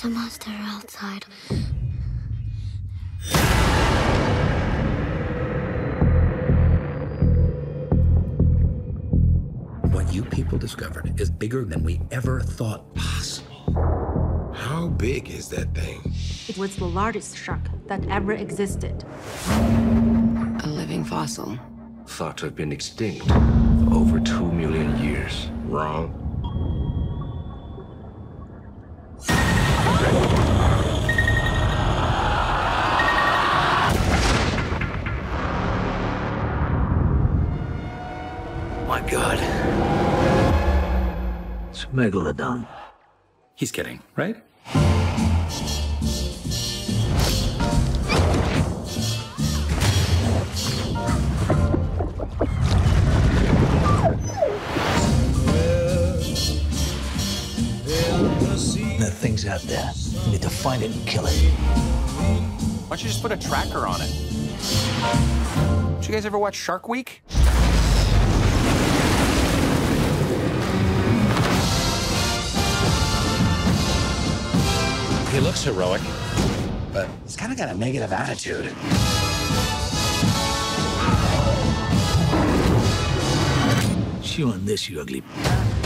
There's a monster outside. What you people discovered is bigger than we ever thought possible. How big is that thing? It was the largest shark that ever existed. A living fossil. Thought to have been extinct for over 2 million years. Wrong. My God. It's a megalodon. He's kidding, right? That thing's out there. We need to find it and kill it. Why don't you just put a tracker on it? Did you guys ever watch Shark Week? He looks heroic, but he's kind of got a negative attitude. Chew on this, you ugly.